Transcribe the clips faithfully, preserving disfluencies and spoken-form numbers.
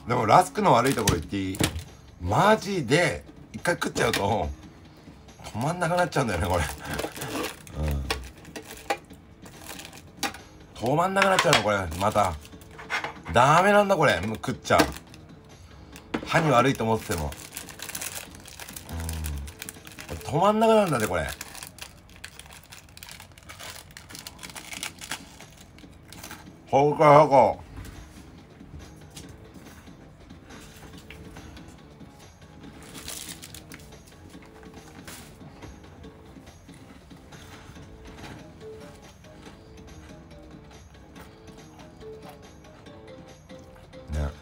でもラスクの悪いところ言っていい？マジで一回食っちゃうと止まんなくなっちゃうんだよねこれ、うん、止まんなくなっちゃうのこれ。またダメなんだこれ。もう食っちゃう。歯に悪いと思ってても、うん、止まんなくなるんだねこれ。ほかほかね。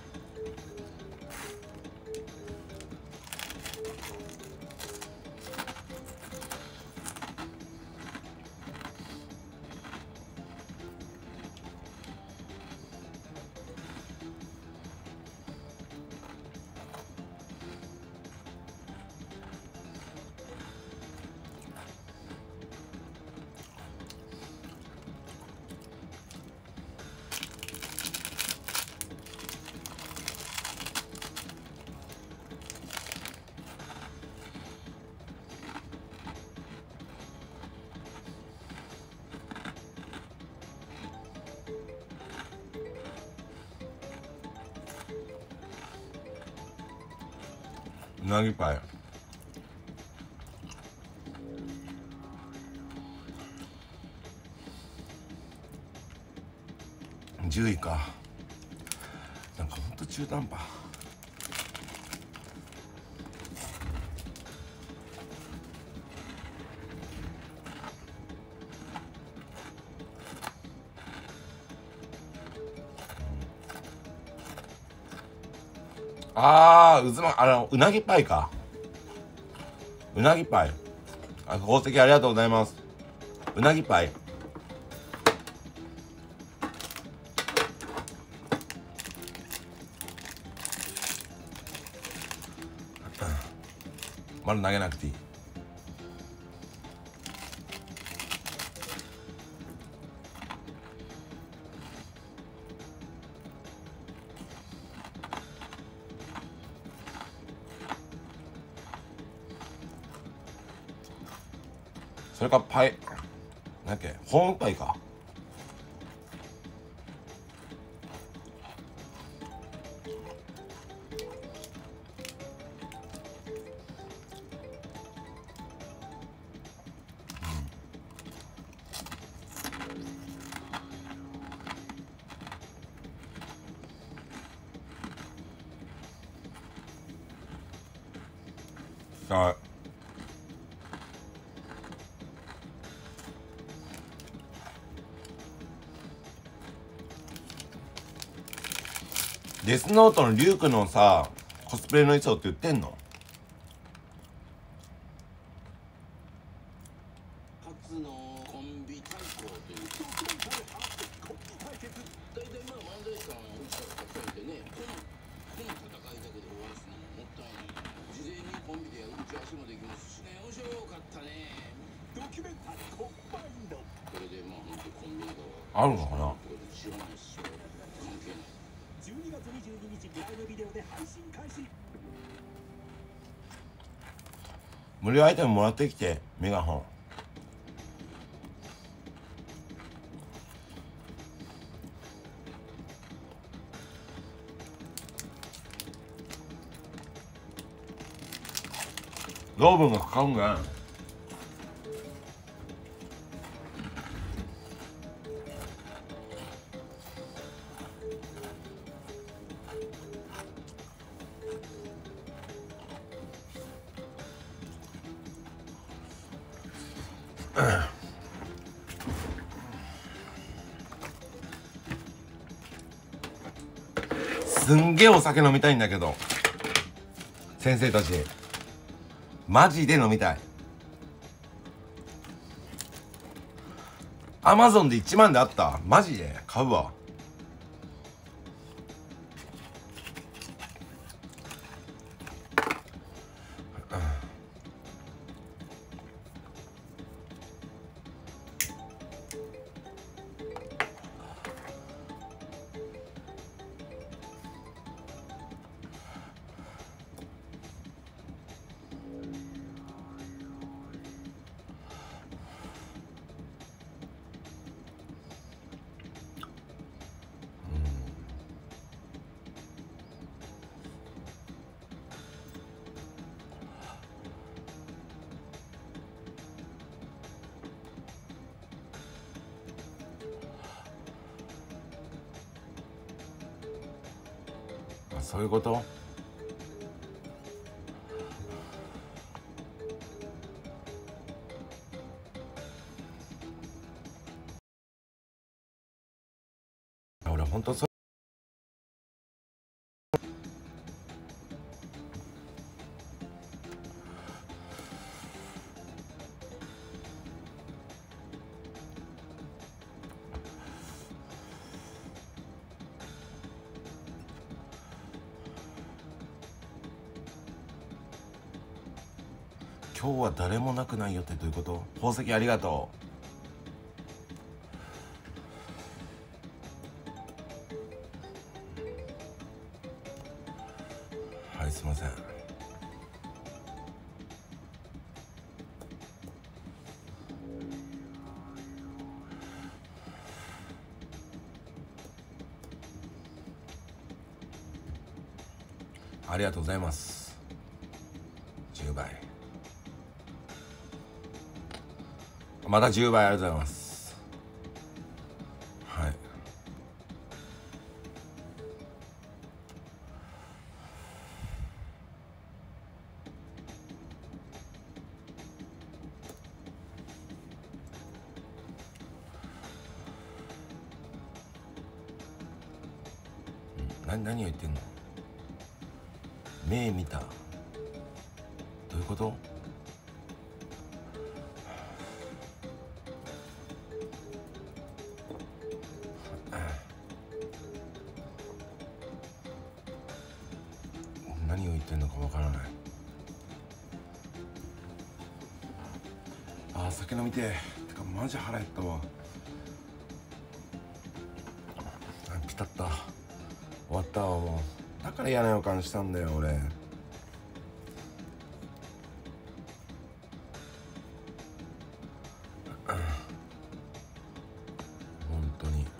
うなぎパイじゅういか。なんかほんと中途半端。あー、うずま、あの、うなぎパイか。うなぎパイ。あ、宝石ありがとうございます。うなぎパイ。まだ投げなくていい。それかパイなんだっけ、ホームパイか。さあデスノートのリュウクのさコスプレの衣装って売ってんの？ 初のコンビ対抗というコンビ対決。大体まあ漫才師さんおじさんがたくさんいてね、このこの戦いだけで終わらすのももったいない。事前にコンビで打ち合わせもできますしね。面白かったね。ドキュメンタリーコンバインド。これでまあ本当コンビがあるのかな？ 知らないっすよ。関係ない。じゅうにがつにじゅうににちライブビデオで配信開始。 無料アイテムもらってきて。メガホンローブンがかかるんがすんげえお酒飲みたいんだけど、先生たちマジで飲みたい。アマゾンでいちまんであった。マジで買うわ。 そういうこと。俺ほんとそ今日は誰もなくないよってどういうこと？宝石ありがとう。はい、すいません。ありがとうございます。じゅうばい。またじゅうばいありがとうございます。はい。何何を言ってんの？目見た。どういうこと？何を言ってんのかわからない。あー、酒飲みてえ。てかマジ腹減ったわ。あ、ピタッと終わったわ。もうだから嫌な予感したんだよ俺。本当に。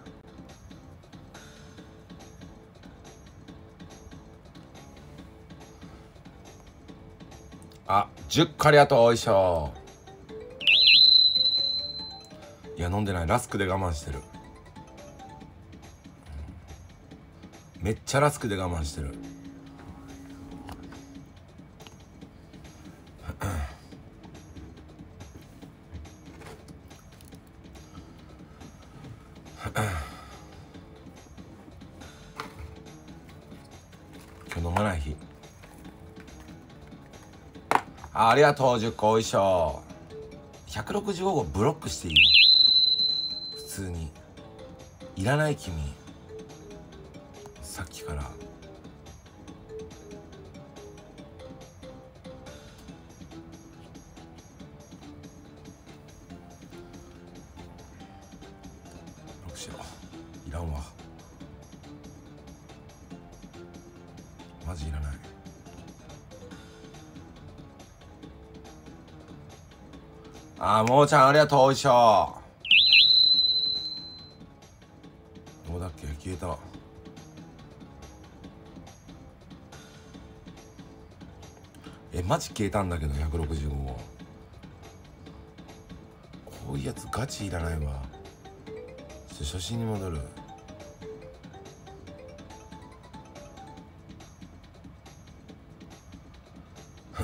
あ、じゅっこありがとう。おいしょ。いや飲んでない。ラスクで我慢してる。めっちゃラスクで我慢してる。今日飲まない日。あ、ありがとう。じゅっこおいしょ。ひゃくろくじゅうごごブロックしていい？普通にいらない君。さっきからブロックしろ。いらんわ。マジいらない。あー、もーちゃんありがとう。おいしょ。どうだっけ？消えた。え、マジ消えたんだけど。ひゃくろくじゅうごご。こういうやつガチいらないわ。ちょっと初心に戻る。こ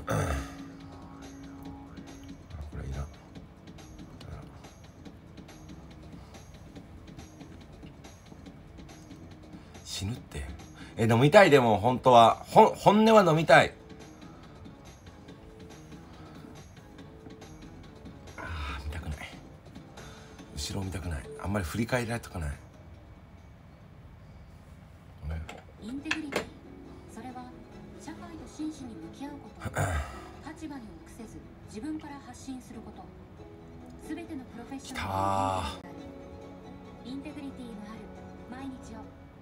れいらん。死ぬって。え、飲みたい。でも本当はほ本音は飲みたい。あー、見たくない。後ろ見たくない。あんまり振り返りたくない。 インテグリティ、それは社会と真摯に向き合うこと、立場に臆せず自分から発信すること。すべてのプロフェッショナルのインテグリティのある毎日を。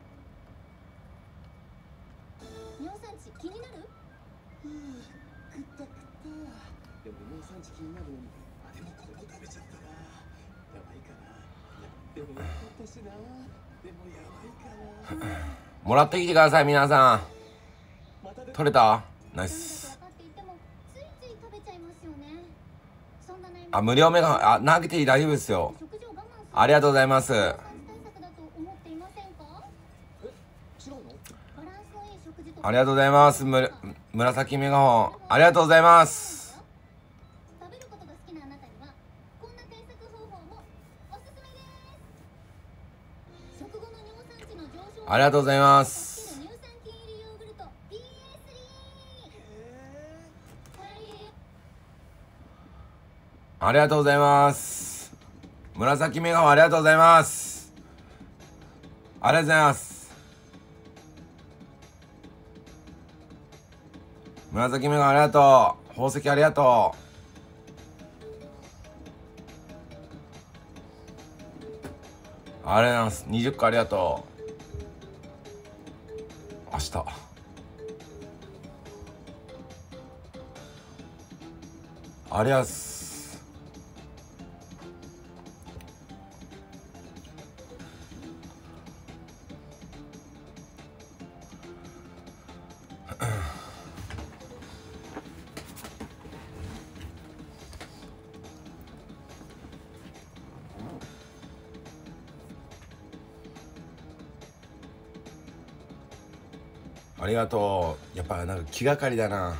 尿酸値気になる？うん、食った食った。でも尿酸値気になる。あ、でもここ食べちゃったな。やばいかな。でもよかったしな。でもやばいかな。 もらってきてください皆さん。取れた？ナイス。あ、無料メガ、あ、投げていい。大丈夫ですよ。ありがとうございます。 ありがとうございます。む紫メガホンありがとうございます。 食べることが好きなあなたにはこんな対策方法もおすすめです。食後の尿酸値の上昇ありがとうございます。 乳酸菌入りヨーグルト ビーエースリー。 ありがとうございます。紫メガホンありがとうございます。ありがとうございます。紫メガホンありがとう。宝石ありがとう。ありがとうございます。にじゅっこありがとう。明日ありゃす。ありがとう。やっぱなんか気がかりだな。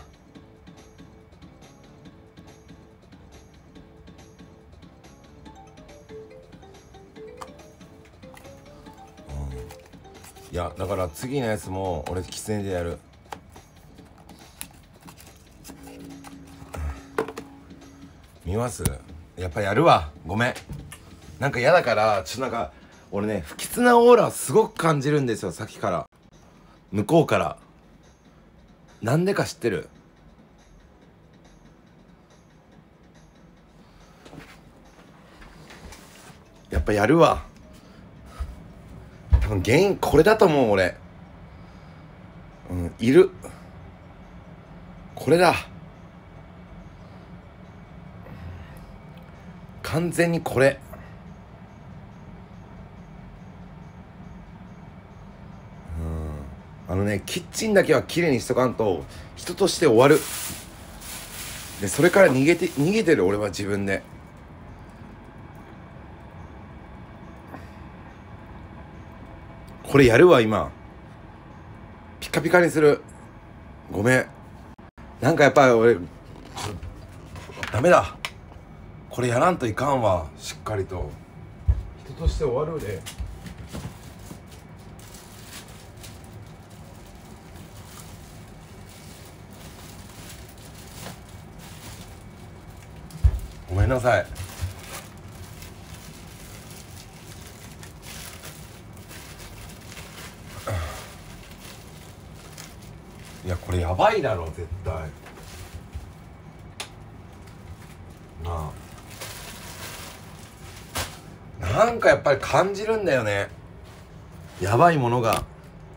いやだから次のやつも俺喫煙でやる。見ます？やっぱやるわ。ごめん。なんか嫌だからちょっとなんか俺ね不吉なオーラをすごく感じるんですよ、さっきから。向こうから。なんでか知ってる？やっぱやるわ。多分原因これだと思う俺。うん、いる。これだ。完全にこれ。うん。あのね、キッチンだけは綺麗にしとかんと人として終わる。でそれから逃げて逃げてる俺は自分で。これやるわ今。ピカピカにする。ごめん。なんかやっぱり俺ダメだ。これやらんといかんわ。しっかりと人として終わるで。ごめんなさい。いやこれやばいだろ絶対なあ。なんかやっぱり感じるんだよね、やばいものが。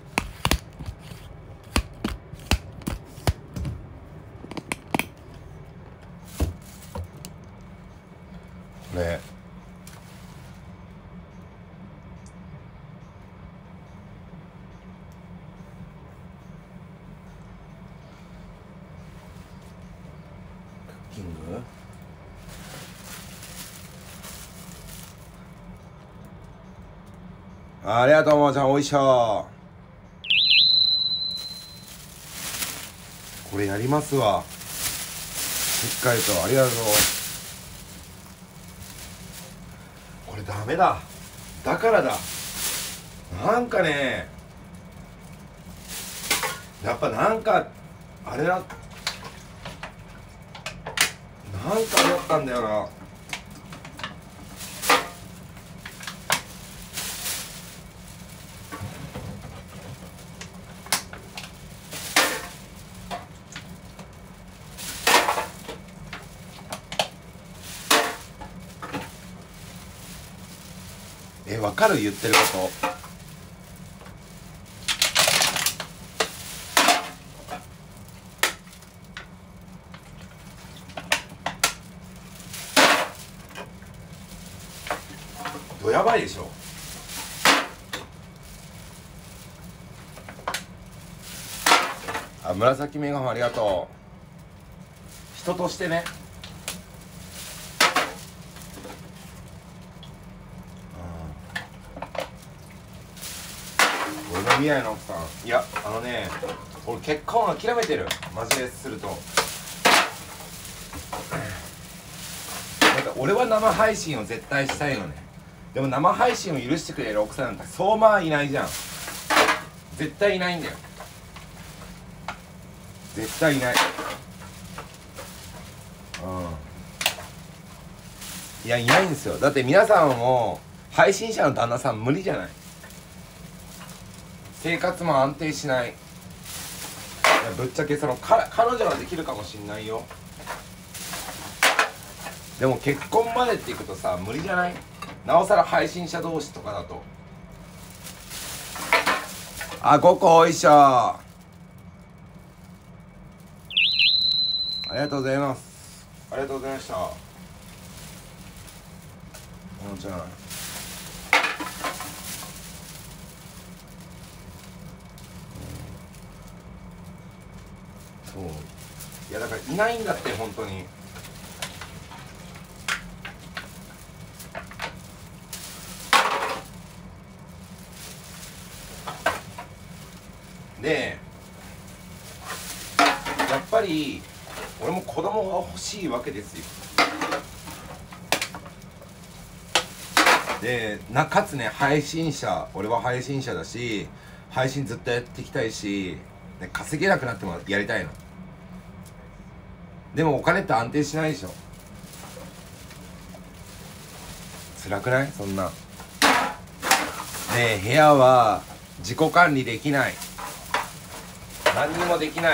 ねキングありがとうもーちゃん。おいしょ。これやりますわしっかりと。ありがとう。これダメだ。だからだ。なんかねやっぱなんかあれだ、なんかあれだったんだよな。え、わかる？言ってること。どやばいでしょ。あ、紫メガホンありがとう。人としてね。俺の未来の奥さん。いやあのね、俺結婚諦めてる、マジですると。だって俺は生配信を絶対したいのね。でも生配信を許してくれる奥さんなんてそうまあいないじゃん。絶対いないんだよ、絶対いない。うん、いやいないんですよ。だって皆さんも配信者の旦那さん無理じゃない。生活も安定しない。いやぶっちゃけそのか彼女はできるかもしんないよ。でも結婚までっていくとさ無理じゃない。なおさら配信者同士とかだと。あ、ごこおいしょ。ありがとうございます。ありがとうございました。おのちゃん。そういやだからいないんだって本当に。でやっぱり俺も子供が欲しいわけですよ。でなかつね配信者、俺は配信者だし配信ずっとやっていきたいし、ね、稼げなくなってもやりたいの。でもお金って安定しないでしょ。辛くない？そんな。で部屋は自己管理できない、何にもできない。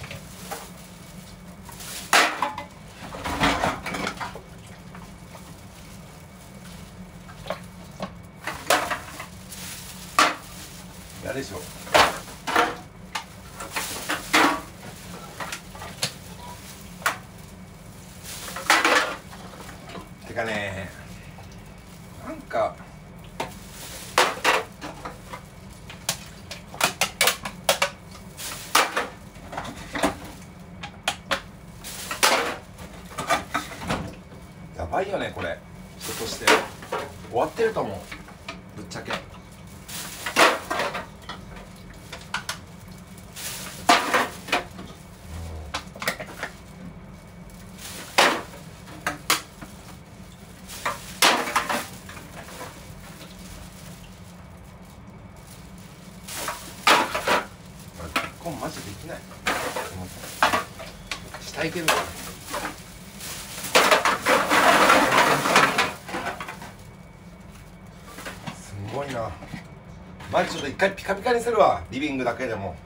嫌でしょ。てかね、なんかやばいよねこれ。人として終わってると思う、ぶっちゃけ。結婚マジできない。したいけどすごいな。マジちょっと一回ピカピカにするわ、リビングだけでも。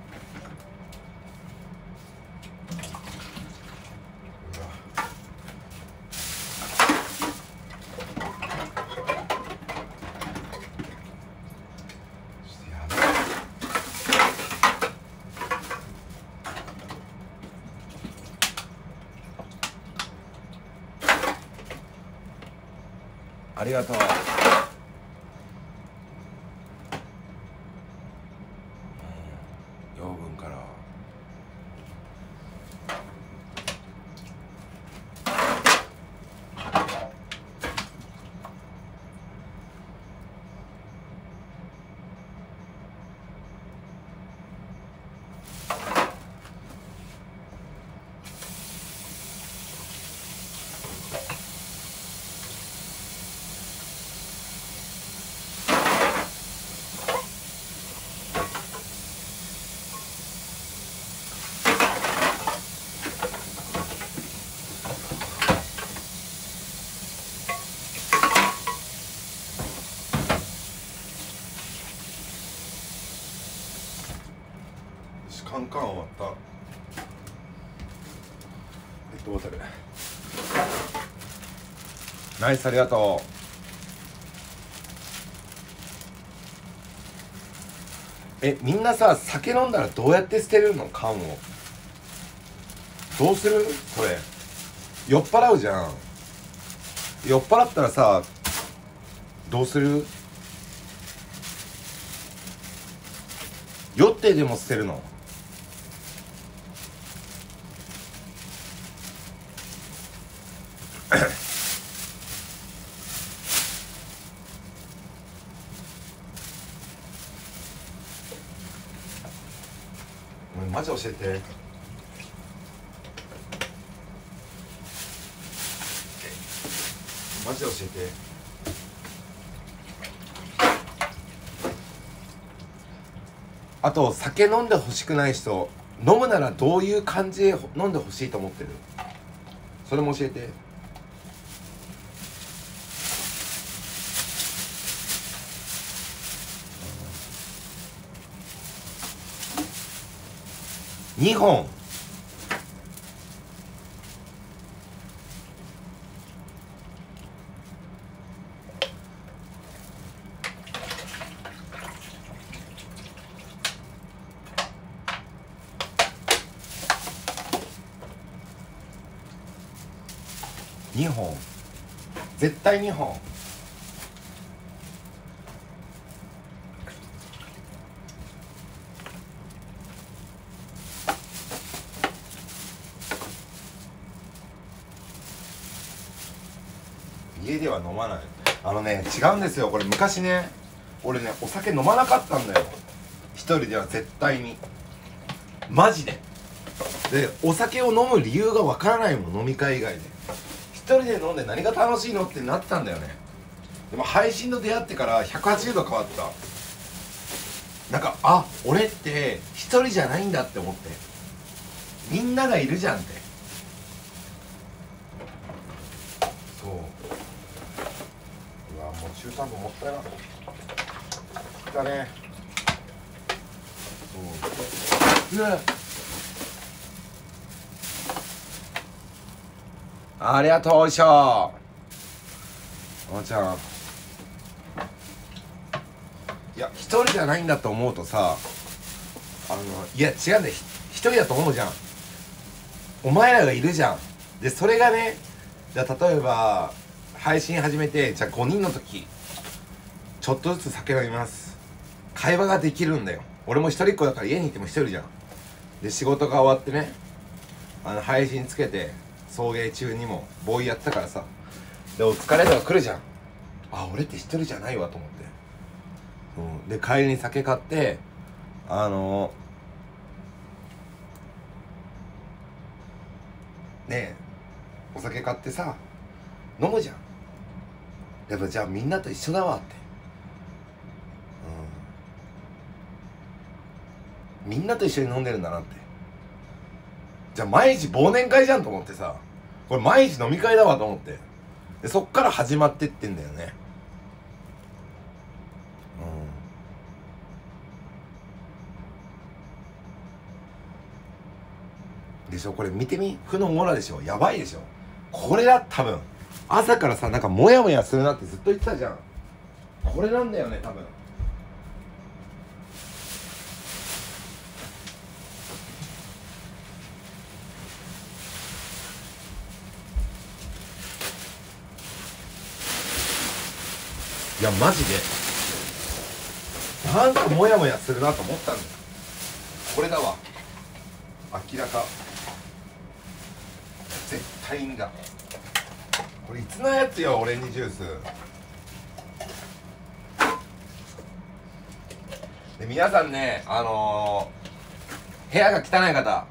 ありがとう。養分からカンカン終わった。ペットボトルナイス、ありがとう。え、みんなさ酒飲んだらどうやって捨てるの？缶をどうする？それ酔っ払うじゃん。酔っ払ったらさどうする？酔ってでも捨てるの？ マジ教えて。マジ教えて。あと酒飲んでほしくない人、飲むならどういう感じで飲んでほしいと思ってる？それも教えて。にほん。にほん。絶対にほん。家では飲まない。あのね、違うんですよ。これ昔ね、俺ねお酒飲まなかったんだよ、一人では絶対に。マジで。でお酒を飲む理由がわからないもん、飲み会以外で。一人で飲んで何が楽しいのってなったんだよね。でも配信と出会ってからひゃくはちじゅうど変わった。なんか、あ、俺って一人じゃないんだって思って、みんながいるじゃんって。そう、うわ、もう中さん度もったいなだね。そう、うわ、ありがとう。おいしょ。おばちゃん、いや一人じゃないんだと思うとさ、あの、いや違うんだよ、一人だと思うじゃん。お前らがいるじゃん。でそれがね、じゃあ例えば配信始めて、じゃあごにんの時ちょっとずつ酒飲みます、会話ができるんだよ。俺も一人っ子だから家にいても一人じゃん。で仕事が終わってね、あの配信つけて送迎中にもボーイやったからさ、でお疲れとか来るじゃん。あ、俺って一人じゃないわと思って、うん、で帰りに酒買って、あのー、ねえお酒買ってさ飲むじゃん。やっぱじゃあみんなと一緒だわって、うん、みんなと一緒に飲んでるんだなって。じゃあ毎日忘年会じゃんと思ってさ、これ毎日飲み会だわと思って、でそっから始まってってんだよね。うんでしょ。これ見てみ、負のオーラでしょ。やばいでしょ。これだ、多分朝からさ、なんかモヤモヤするなってずっと言ってたじゃん。これなんだよね多分。いやマジでなんかモヤモヤするなと思ったんだよ。これだわ、明らか。絶対いいんだ。これいつのやつよ、オレンジジュース。で皆さんね、あのー、部屋が汚い方、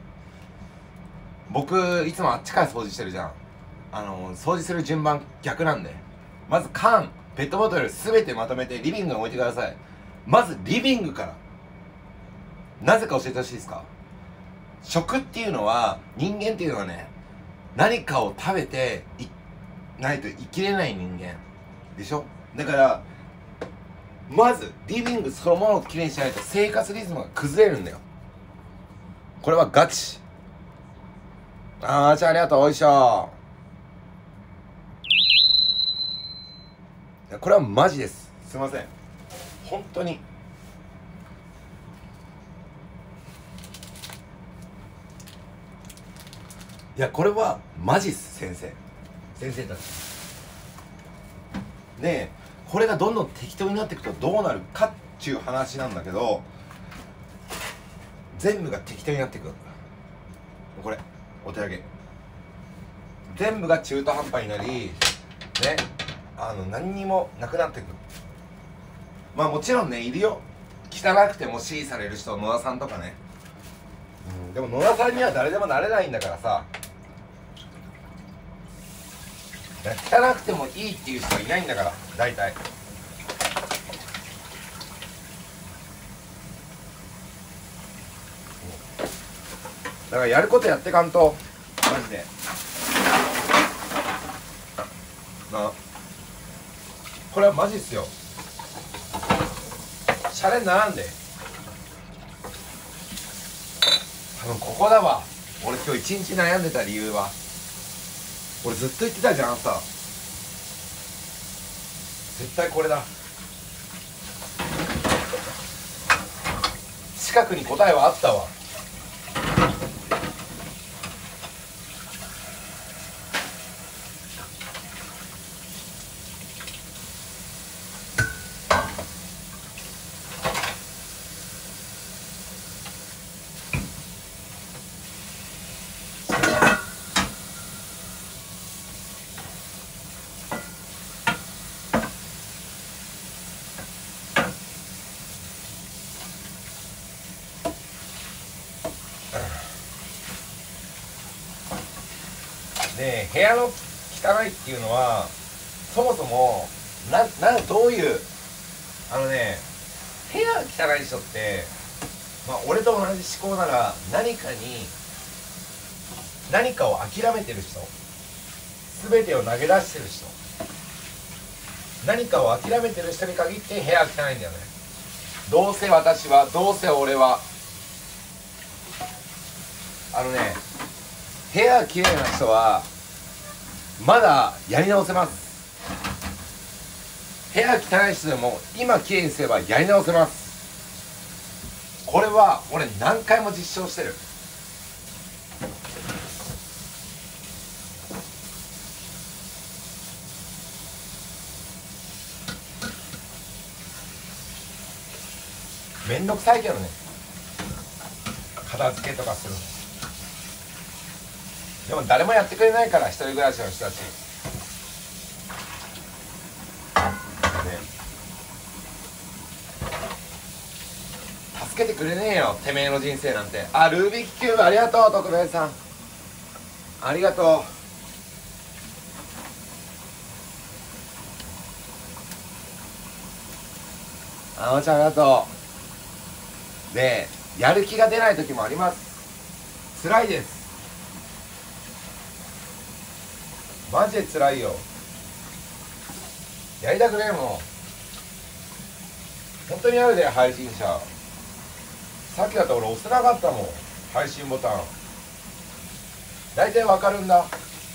僕いつもあっちから掃除してるじゃん。あのー、掃除する順番逆なんで、まず缶、ペットボトルすべてまとめてリビングに置いてください。まずリビングから。なぜか教えてほしいですか。食っていうのは、人間っていうのはね、何かを食べていないと生きれない人間でしょ。だからまずリビングそのものをきれいにしないと生活リズムが崩れるんだよ。これはガチ。あーちゃんありがとう。おいしょ。これはマジです。すいません本当に。いやこれはマジっす。先生先生たちねえ、これがどんどん適当になっていくとどうなるかっちゅう話なんだけど、全部が適当になっていく。これお手上げ、全部が中途半端になりね、あの何にもなくなっていく。まあもちろんねいるよ、汚くても支持される人、野田さんとかね、 うん、でも野田さんには誰でもなれないんだからさ、汚くてもいいっていう人はいないんだから大体。だからやることやってかんとマジでな。これはマジっすよ。シャレにならんで。多分ここだわ。俺今日一日悩んでた理由は、俺ずっと言ってたじゃんさ、絶対これだ。近くに答えはあったわ。で部屋の汚いっていうのはそもそもななどういうあのね、部屋汚い人って、まあ、俺と同じ思考なら何かに何かを諦めてる人、全てを投げ出してる人、何かを諦めてる人に限って部屋汚いんだよね。どうせ私は、どうせ俺は、あのね、部屋きれいな人はまだやり直せます。部屋汚い人でも今きれいにすればやり直せます。これは俺何回も実証してる。めんどくさいけどね、片付けとかするの。でも誰もやってくれないから、一人暮らしの人たち、ね、助けてくれねえよ、てめえの人生なんて。あ、ルービックキューブありがとう、徳兵衛さんありがとう。あおちゃんありがとう。で、やる気が出ない時もあります。辛いです。マジで辛いよ。やりたくねえもん。本当にあるで、配信者。さっきだって俺押せなかったもん、配信ボタン。大体わかるんだ。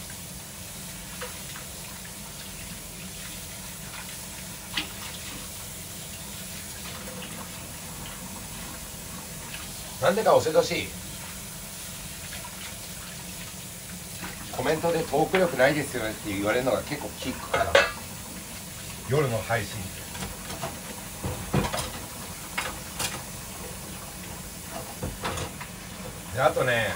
なんでか教えてほしい。コメントでトーク力ないですよねって言われるのが結構キックかな、夜の配信。であとね、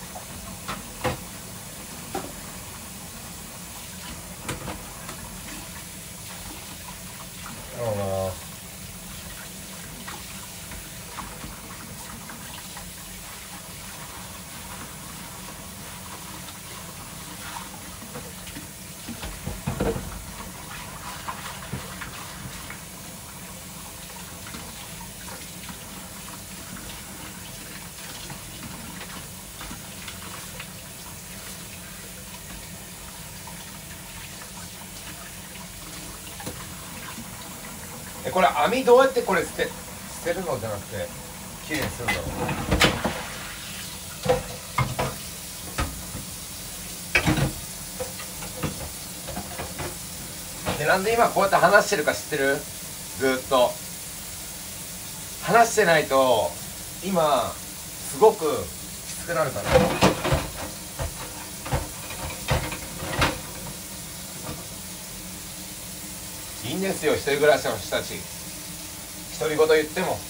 だろうな、えこれ網どうやってこれ捨て捨てるのじゃなくてきれいにするんだろう。でなんで今こうやって話してるか知ってる？ずーっと話してないと今すごくきつくなるから。いいんですよ、一人暮らしの人たち。独り言言っても。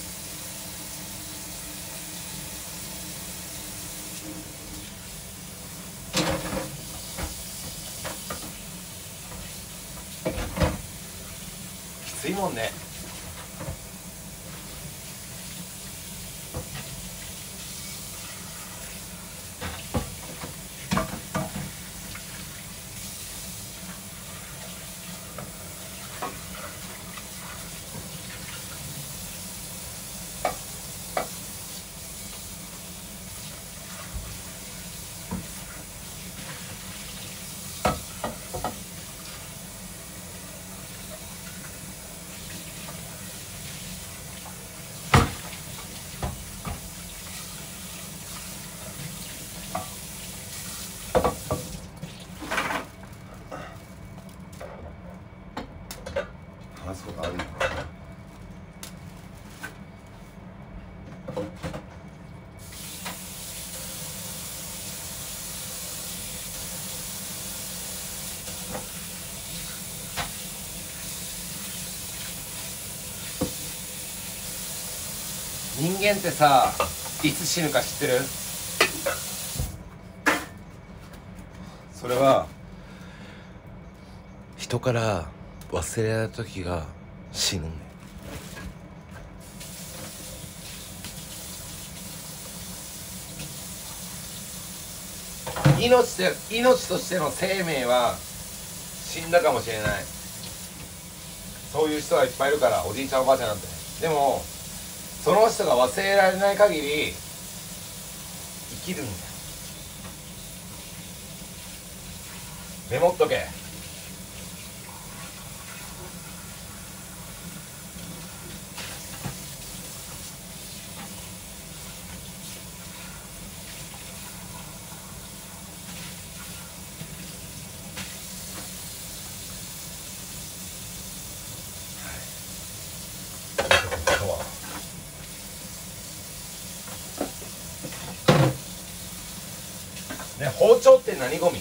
きついもんね。 人間ってさ、いつ死ぬか知ってる？それは人から忘れられた時が死ぬんだよ。命で命としての生命は死んだかもしれない。そういう人はいっぱいいるから、おじいちゃんおばあちゃんなんて。でもその人が忘れられない限り生きるんだよ。メモっとけ。ね、包丁って何ゴミ？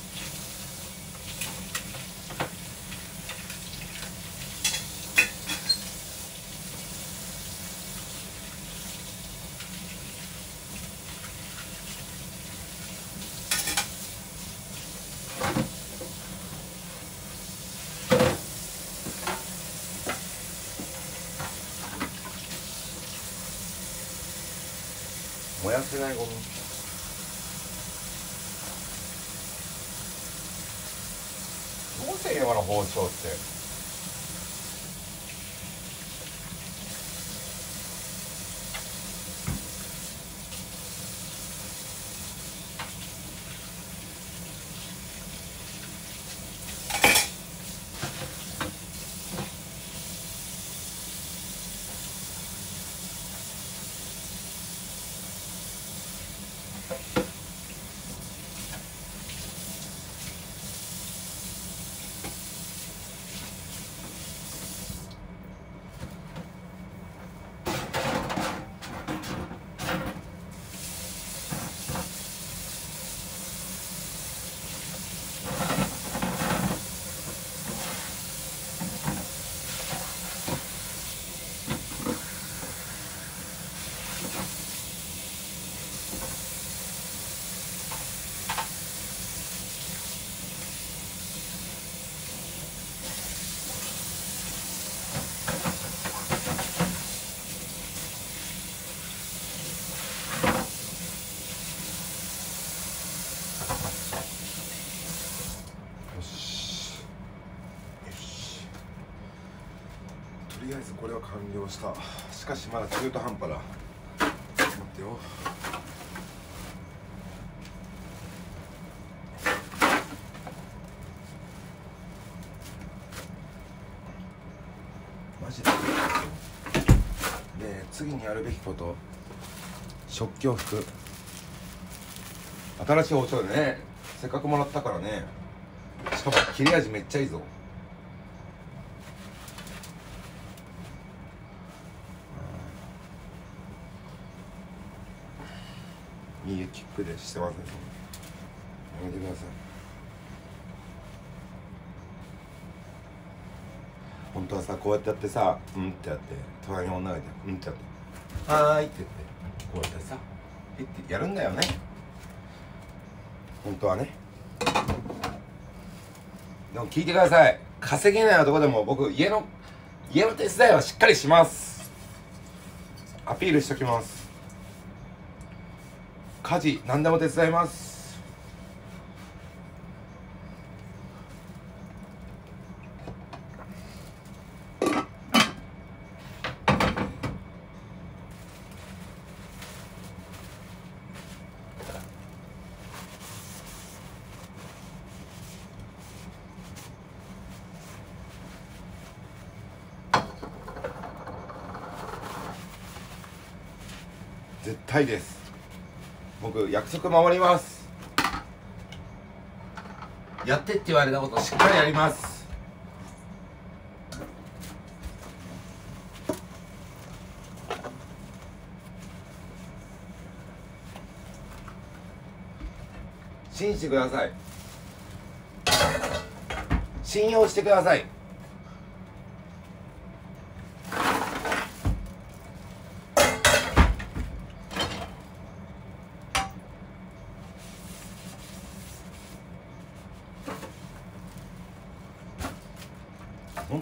燃やせないゴミ。どうせ今の包丁って。とりあえずこれは完了した。しかしまだ中途半端だ。待ってよ。マジで。で、次にやるべきこと、食器を拭く。新しい包丁でね、せっかくもらったからね。しかも切れ味めっちゃいいぞ。いいえ、キックでしてません。やめてください。本当はさ、こうやってやってさ、うんってやって、隣に女がいて、うんってやって、はーいって言って、こうやってさ、えってやるんだよね。本当はね。でも聞いてください。稼げない男でも僕、家の、家の手伝いはしっかりします。アピールしときます。家事何でも手伝います。絶対です。僕約束守ります。やってって言われたことしっかりやります。信じてください。信用してください。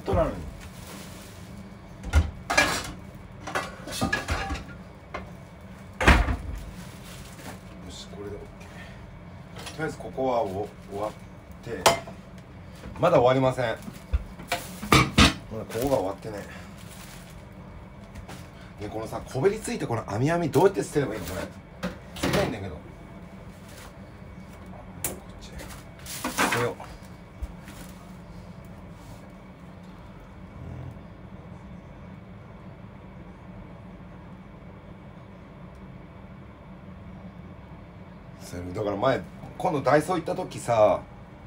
当なのに。よし、これで OK。 とりあえずここはお終わって、まだ終わりません。まだここが終わってね。でこのさ、こべりついてこの網網どうやって捨てればいいのこれ。捨てないんだけど、こっち捨てよう。だから前今度ダイソー行った時さ、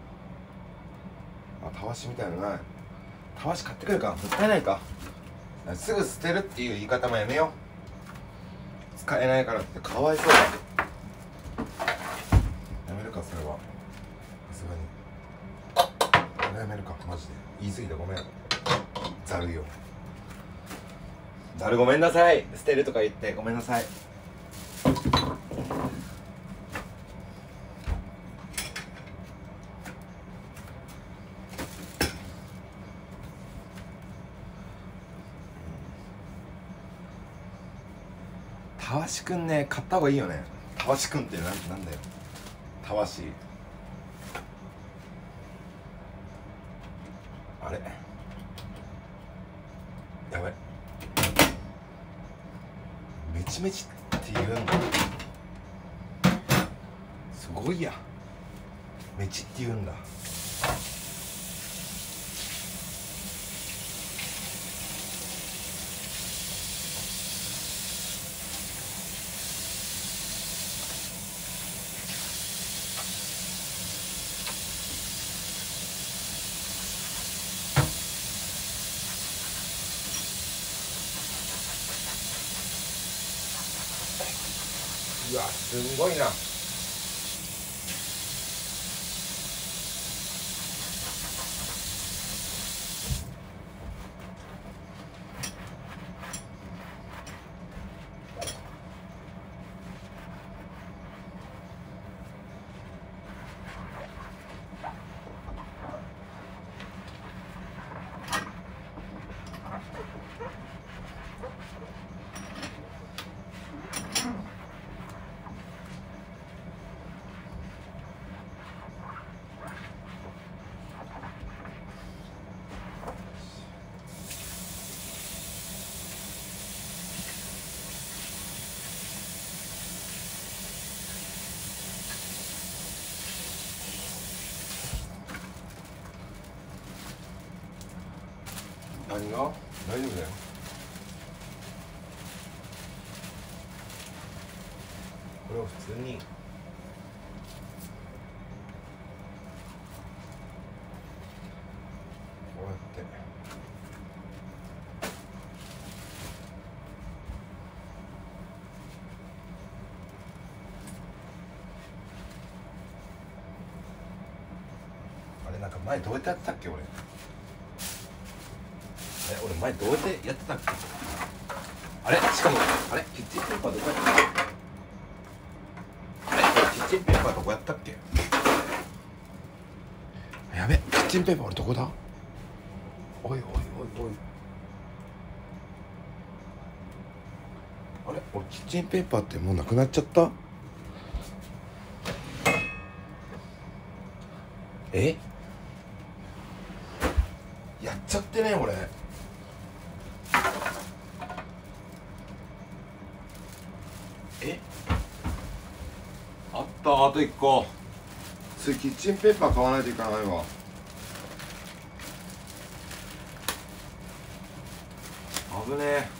あ、たわしみたいなのない。たわし買ってくるか、もったいないか。すぐ捨てるっていう言い方もやめよう。使えないからってかわいそうだ。やめるか、それはさすがに。これやめるか、マジで言い過ぎた、ごめん。ざるよ、ざるごめんなさい。捨てるとか言ってごめんなさい。たわしくんね、買った方がいいよね。たわしくんってなんなんだよ。たわし。あれやばい。めちめちって言うんだ。すごいや。めちって言うんだ。うわ、すんごいな。何が？大丈夫だよ。これを普通にこうやってあれ、なんか前どうやってやってたっけ俺。え、俺前どうやってやってたっけ。あれ、しかもあれ、キッチンペーパーどこやったっけ。あれ、これキッチンペーパーどこやったっけ。やべ、キッチンペーパー俺どこだ。おいおいおいおい。あれ、俺キッチンペーパーってもうなくなっちゃった。え、やっちゃってね俺。え、あった、あといっこ。次キッチンペーパー買わないといけないわ。危ねえ。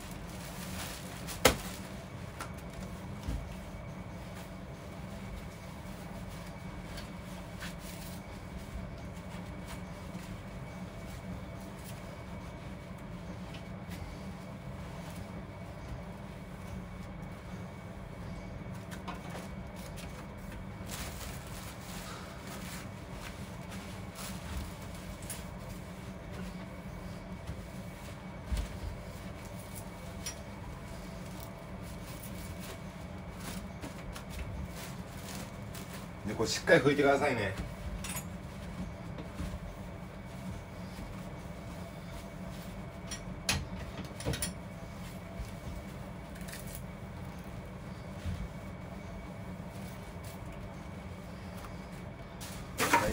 でこれしっかり拭いてくださいね。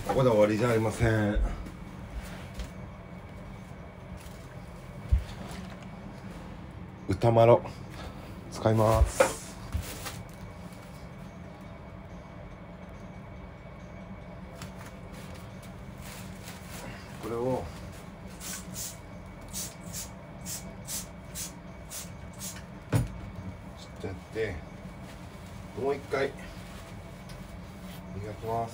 ここで終わりじゃありません。歌丸使います。これをちょっとやってもう一回磨きます。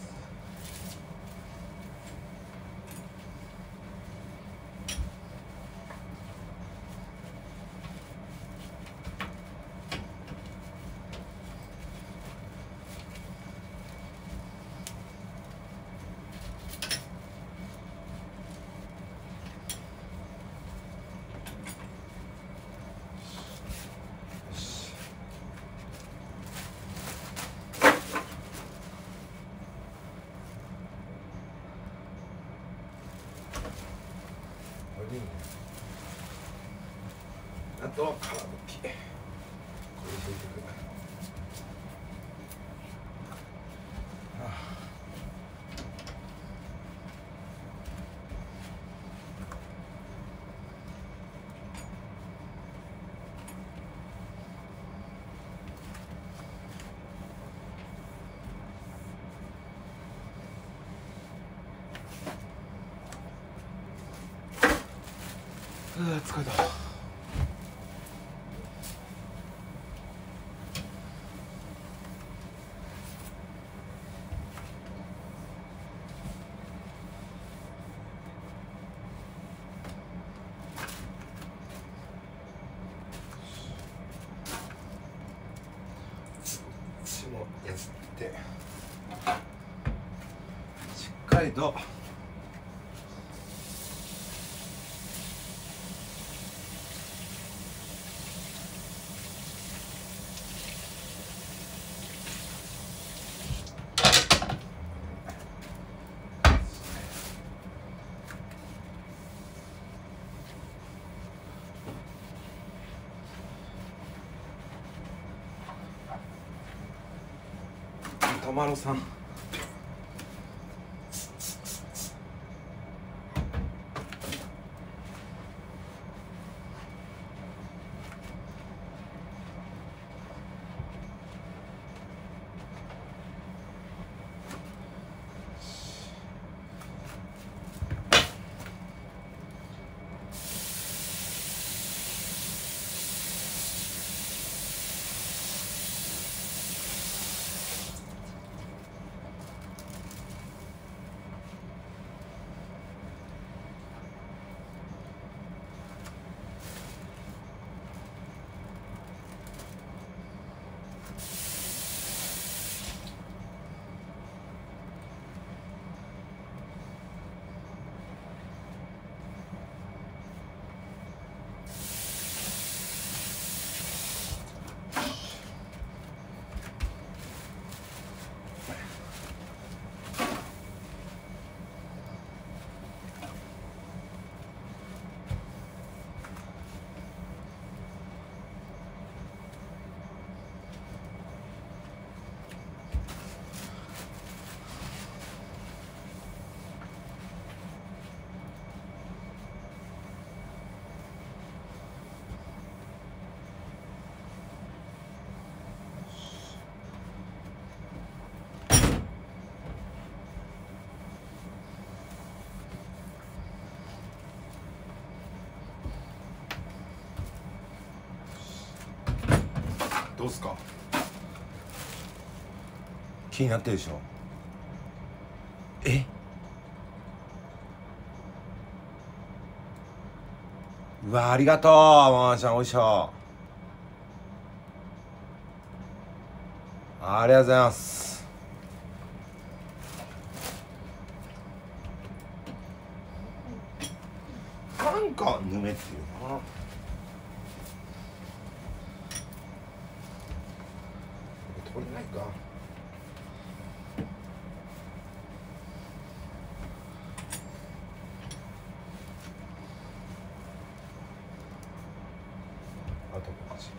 あとは皮むき、これ入れてくる。うわ、疲れた。やってしっかりとたまろさん、どうすか？気になってるでしょ？え？うわ、ありがとう、ママちゃん、おいしょ。ありがとうございます。なんかぬめっていうかな。取れないか。あとこっち。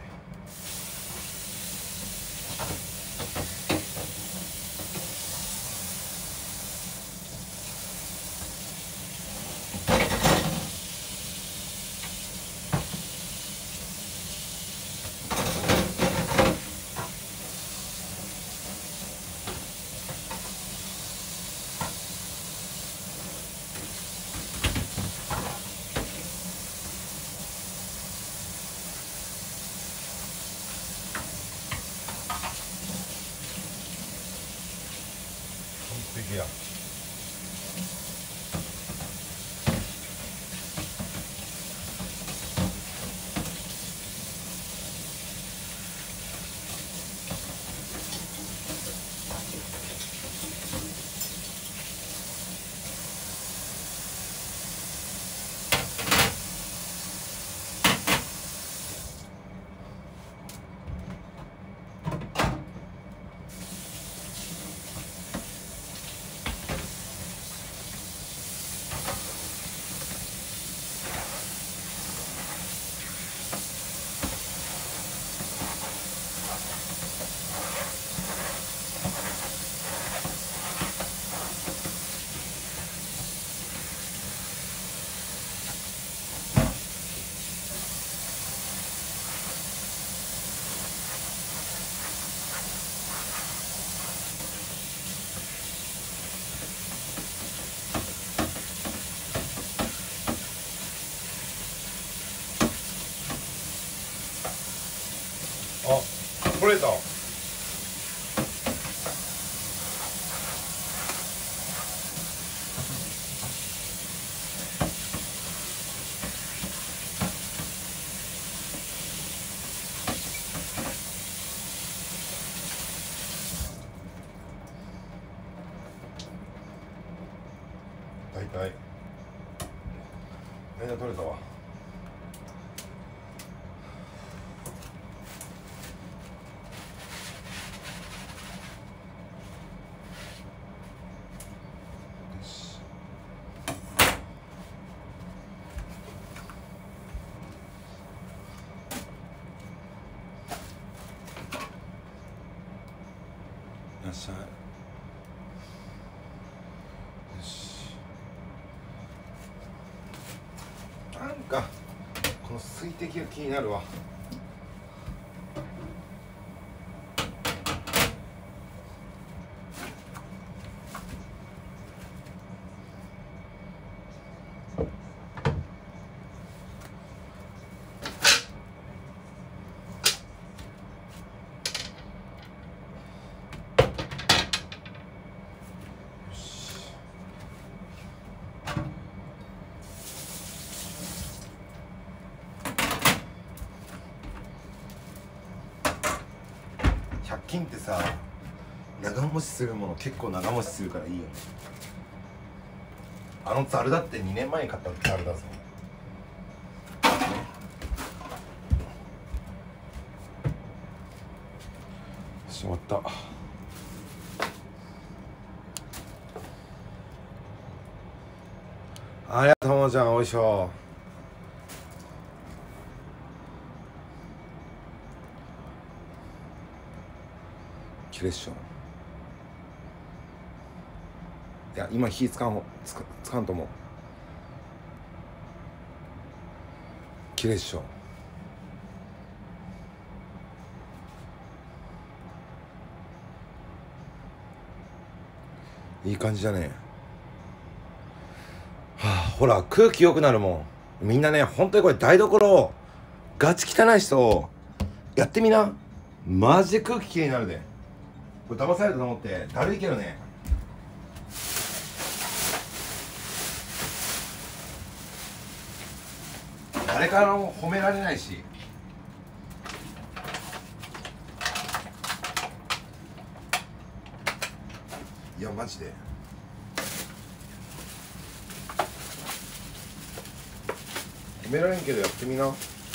取れた。大体大体取れたわ。いらっしゃい。よし。なんかこの水滴が気になるわ。ひゃく均ってさ、長持ちするもの結構長持ちするからいいよね。あのザルだってにねんまえに買ったザルだぞ。しまった。ありがとうもちゃん、おいしょ。キレッション。いや今火つかんほつかつかんと思う。キレッション。いい感じだね。はあ、ほら空気良くなるもん。みんなね、本当にこれ台所ガチ汚い人やってみな。マジで空気きれいになるで。これ騙されたと思ってだるいけどね。誰からも褒められないし。いやマジで褒められんけどやってみな。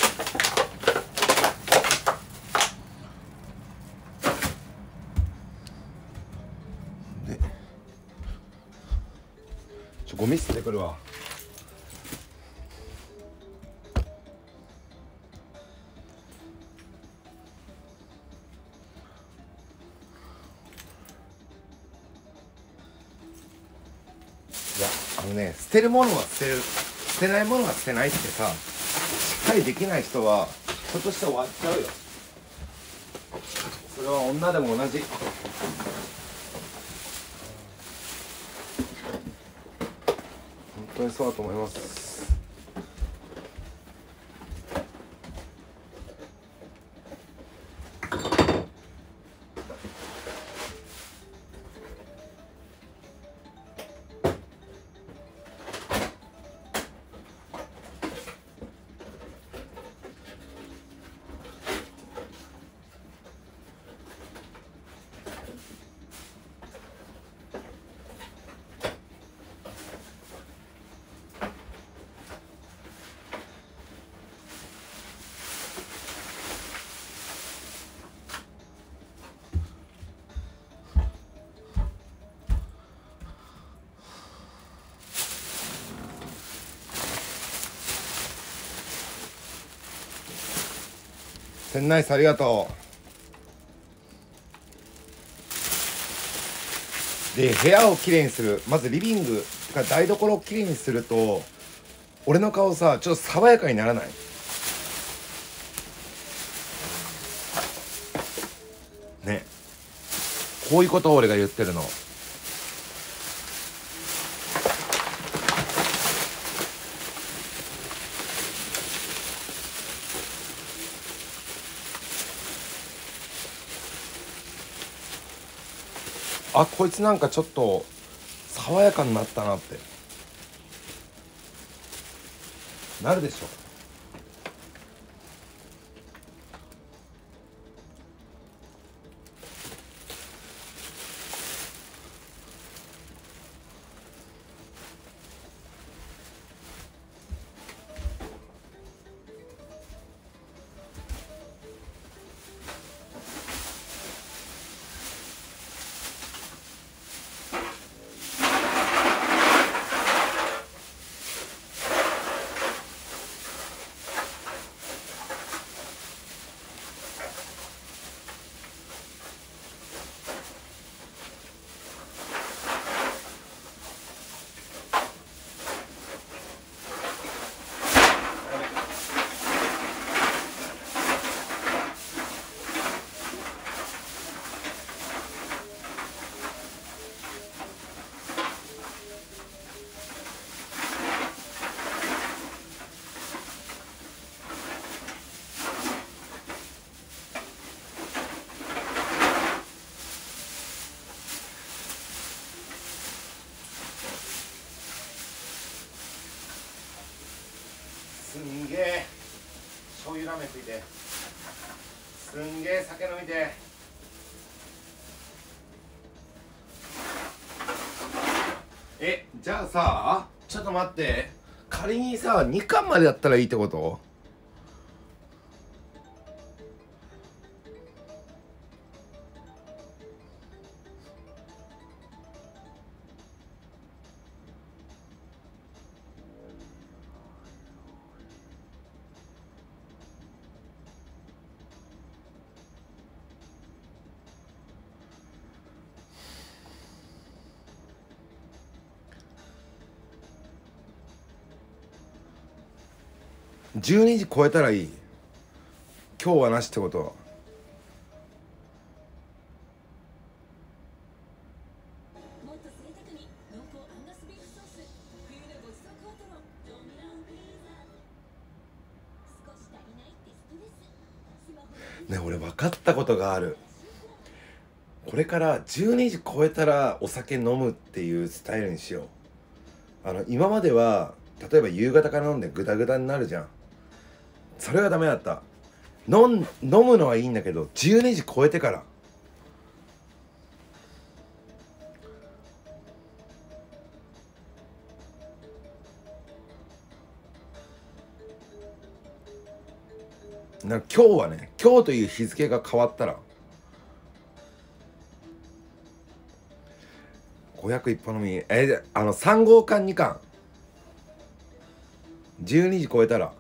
でちょゴミ捨ててくるわ。いやあのね、捨てるものは捨てる、捨てないものは捨てないってさ、しっかりできない人は人として終わっちゃうよ。それは女でも同じ。本当にそうだと思います。店内スありがとう。で部屋をきれいにする、まずリビングか台所をきれいにすると俺の顔さちょっと爽やかにならない？ね、こういうことを俺が言ってるの。 あ、こいつなんかちょっと爽やかになったなってなるでしょ。すんげえ醤油ラーメン食いて、すんげえ酒飲みて。え、じゃあさ、ちょっと待って、仮にさにかんまでやったらいいってこと？じゅうにじ超えたらいい。今日はなしってこと。 もっと贅沢に濃厚アンガスビーフソース冬のごちそうコートロドミランピザ。少し足りないってストレススマホのね、俺分かったことがある。これからじゅうにじ超えたらお酒飲むっていうスタイルにしよう。あの今までは例えば夕方から飲んでグダグダになるじゃん。それはダメだった。飲ん飲むのはいいんだけどじゅうにじ超えてから。な今日はね、今日という日付が変わったらごひゃく一本飲み、えー、あのさん号缶にかんじゅうにじ超えたら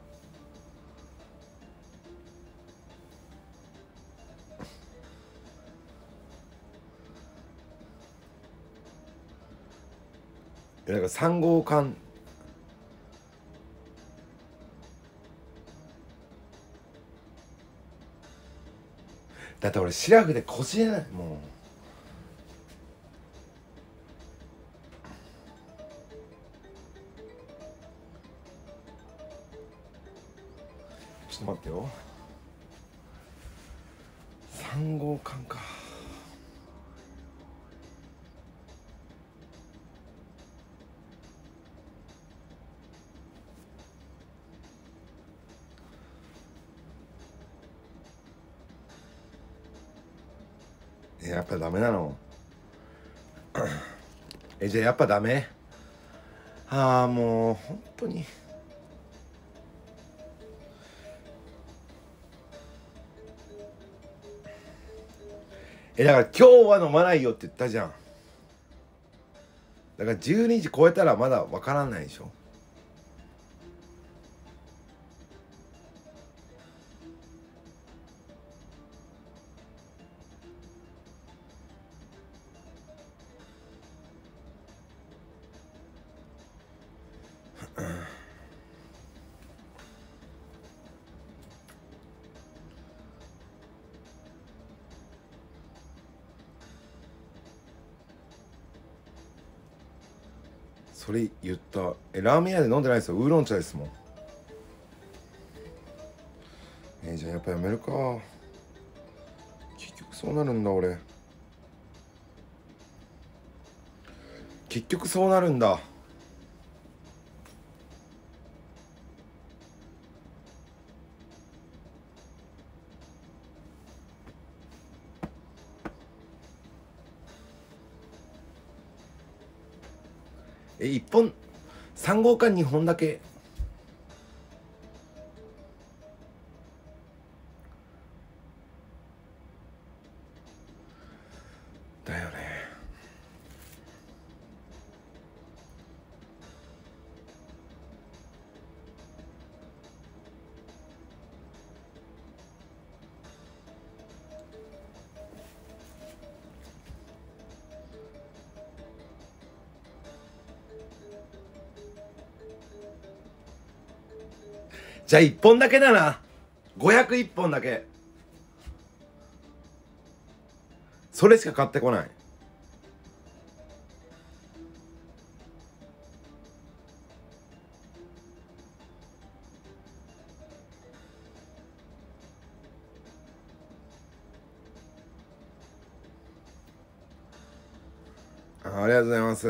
だからさん号缶だって俺シラフでこじれないもう。ちょっと待ってよ。さん号缶か。やっぱダメなの？え、じゃあやっぱダメ？ああ、もう本当に。え、だから今日は飲まないよって言ったじゃん。だからじゅうにじ超えたらまだわからないでしょ。それ言った。え、ラーメン屋で飲んでないですよ。ウーロン茶ですもん。えー、じゃあやっぱやめるか。結局そうなるんだ俺。 結局そうなるんだ。え、いっぽんさん号かにほんだけ。だよね。じゃあいっぽんだけだな。ごひゃくいっぽんだけ。それしか買ってこない。あ、ありがとうございます。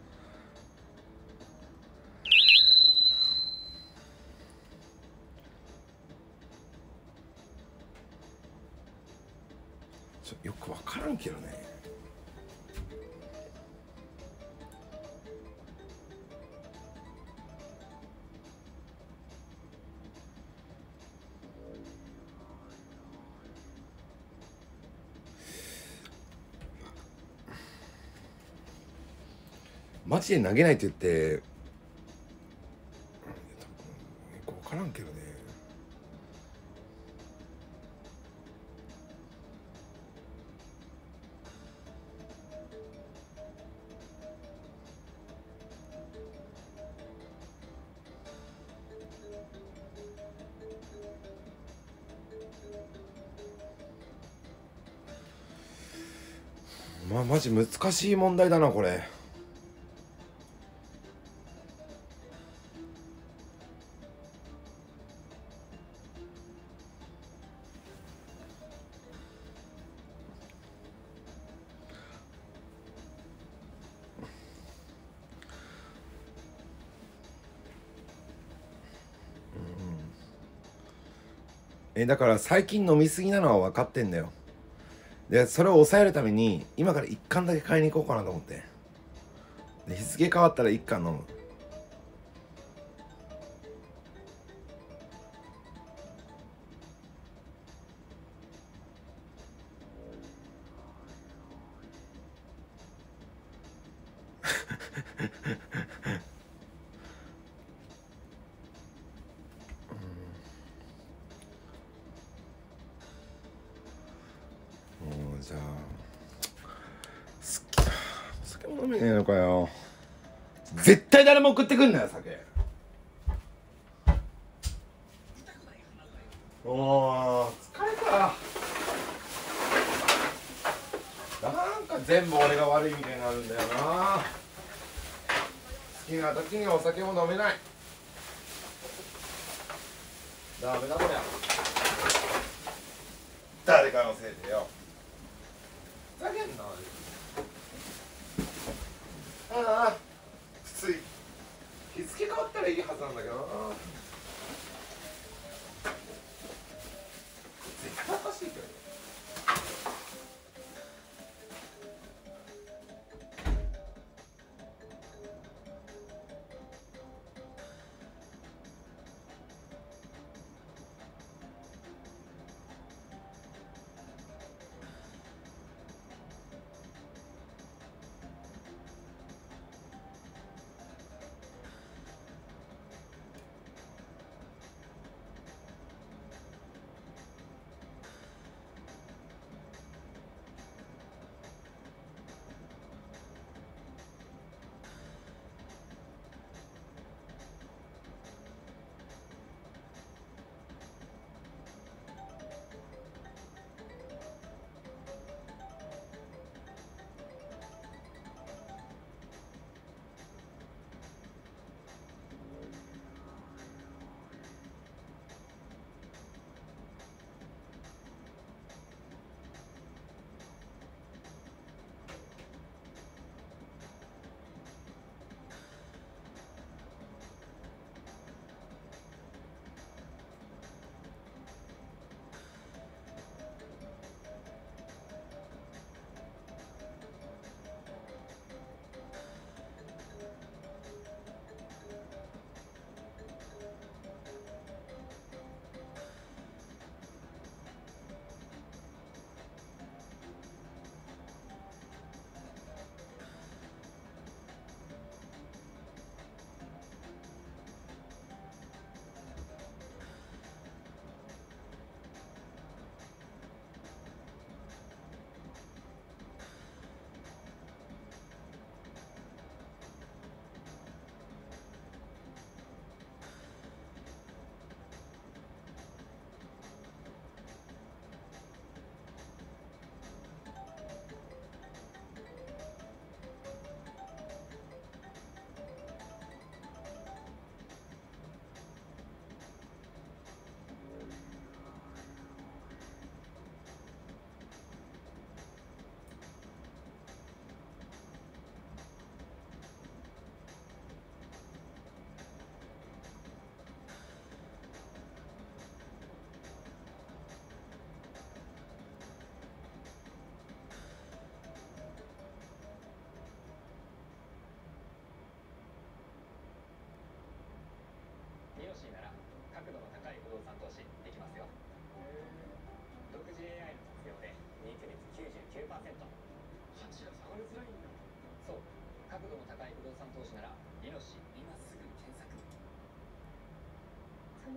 ちょよくわからんけどね。マジで投げないって言ってよくわからんけどね。まあマジ難しい問題だなこれ。えだから最近飲みすぎなのは分かってんだよ。でそれを抑えるために今からいっかんだけ買いに行こうかなと思って。で日付変わったらいっかん飲む。もうじゃあすっき酒も飲めねえのかよ。絶対誰も送ってくんなよ酒。もう疲れた。なんか全部俺が悪いみたいになるんだよな。好きな時にお酒も飲めない。ダメだこりゃ。誰かのせいでよ。ふざけんな。ああ普通日付変わったらいいはずなんだけどな。絶対おかしいけど。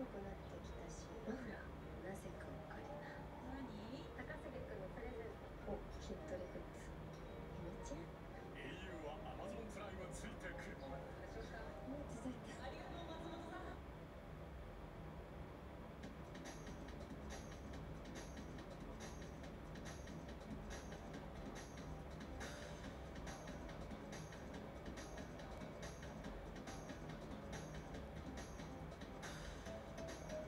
くなってきたし、マフラーなぜかわかるな。 何？ 高杉君のプレゼント。お、筋トレグッズ。ゆめちゃん。 エーユー は Amazon プライムついてくる。 もう続いた。 ありがとう松本さん。 あ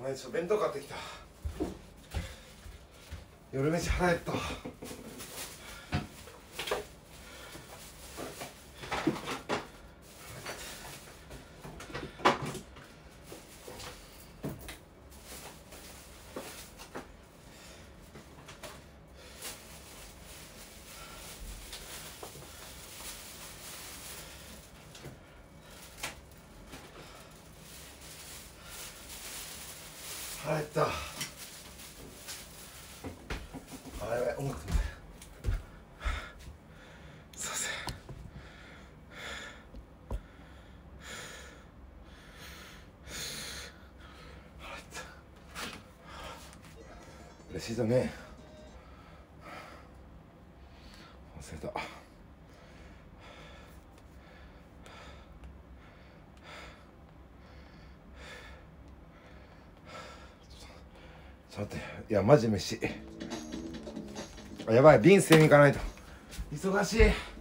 前ちょっと弁当買ってきた。夜飯腹減った。腹減った。あ、やばい、音楽止めて。すいません。腹減った。嬉しいだね。忘れた。ちょっと待って、いやマジ飯。あ、やばい、瓶捨てに行かないと。忙しい。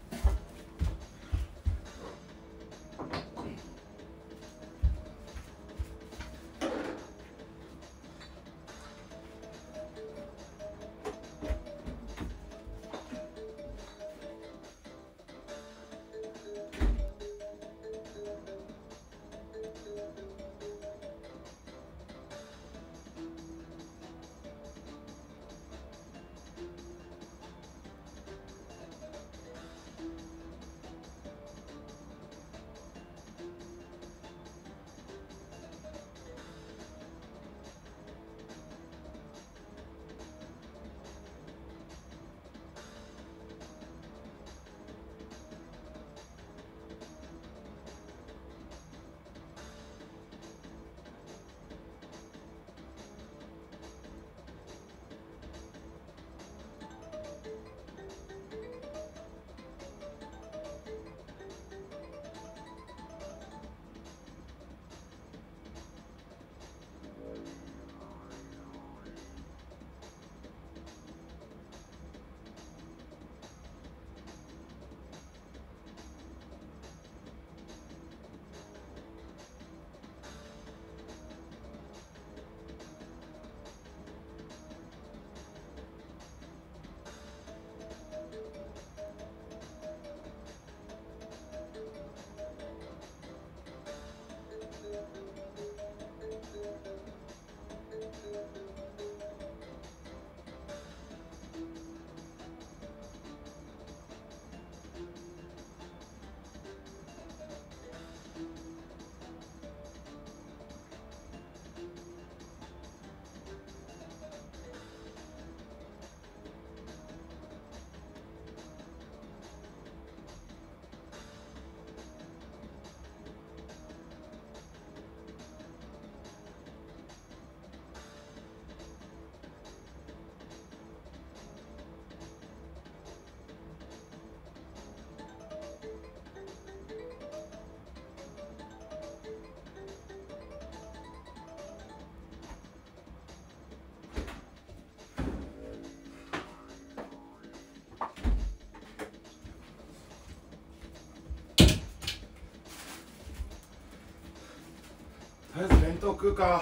とりあえず弁当食うか。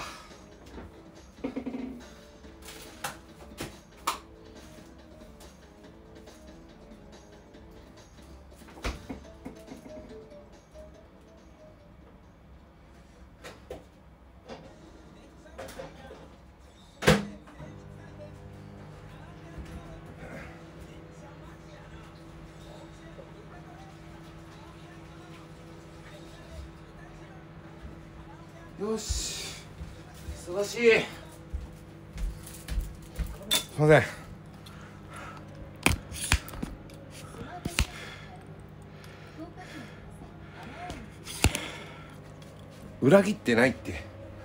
よし、忙しい。すいません。裏切ってないって。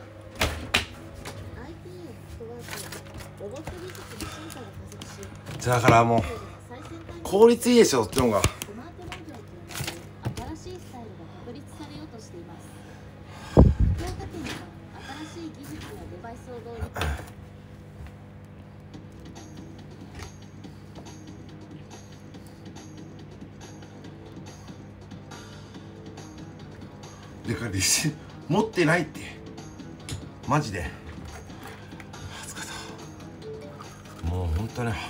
じゃあだからもう効率いいでしょってのが。だから自信持ってないってマジで。 もう本当に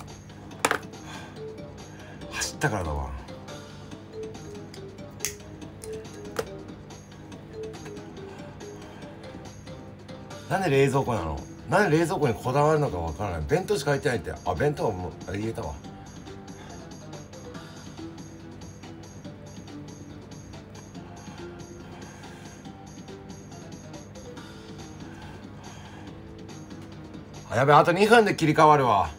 走ったからだわ。なんで冷蔵庫なの？なんで冷蔵庫にこだわるのかわからない。弁当しか入ってないって。あ、弁当はもうあれ入れたわ。あ、やべ、あとにふんで切り替わるわ。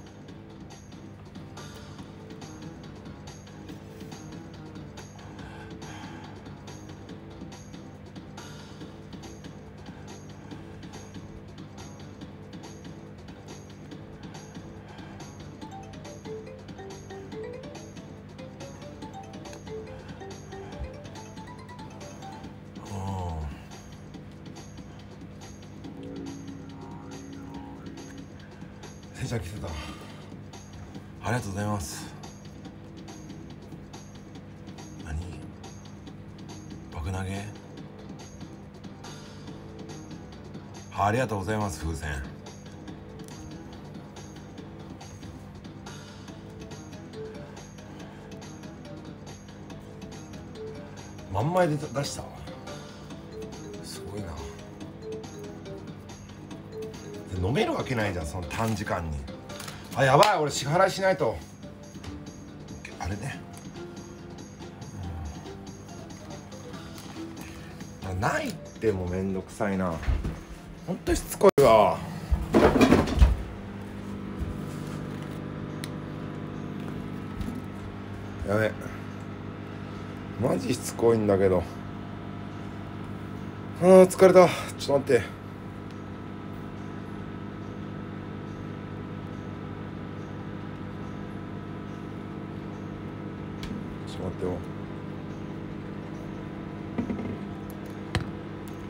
せいちゃん来てた。ありがとうございます。何？爆投げ？ありがとうございます。風船。真ん前で出した。すごいな。飲めるわけないじゃん、その短時間に。あ、やばい、俺支払いしないと。あれね、うん、ないってもうめんどくさいな。ほんとしつこいわ。やべ、マジしつこいんだけど。あー疲れた。ちょっと待って。ちょっと待ってよ。